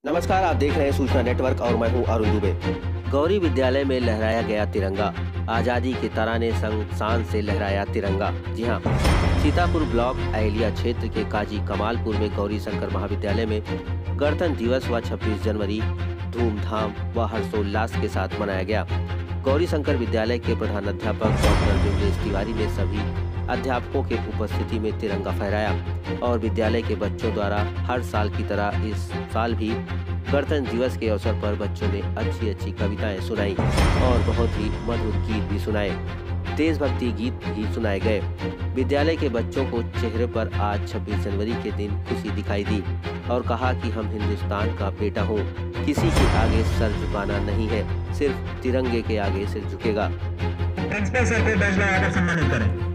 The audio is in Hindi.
नमस्कार, आप देख रहे हैं सूचना नेटवर्क और मैं हूं अरुण दुबे। गौरी विद्यालय में लहराया गया तिरंगा। आजादी के तराने संग शान से लहराया तिरंगा। जी हां, सीतापुर ब्लॉक अहलिया क्षेत्र के काजी कमालपुर में गौरी शंकर महाविद्यालय में गणतंत्र दिवस व 26 जनवरी धूमधाम व हर्षोल्लास के साथ मनाया गया। गौरी शंकर विद्यालय के प्रधानाध्यापक डॉक्टर योगेश तिवारी ने सभी अध्यापकों के उपस्थिति में तिरंगा फहराया और विद्यालय के बच्चों द्वारा हर साल की तरह इस साल भी गणतंत्र दिवस के अवसर पर बच्चों ने अच्छी अच्छी कविताएं सुनाई और बहुत ही मधुर गीत भी सुनाए। देशभक्ति गीत भी सुनाए गए। विद्यालय के बच्चों को चेहरे पर आज 26 जनवरी के दिन खुशी दिखाई दी और कहा कि हम हिंदुस्तान का बेटा हूँ, किसी के आगे सर झुकाना नहीं है, सिर्फ तिरंगे के आगे सिर झुकेगा। प्रिंसिपल सर को बैच लगा कर सम्मानित करें।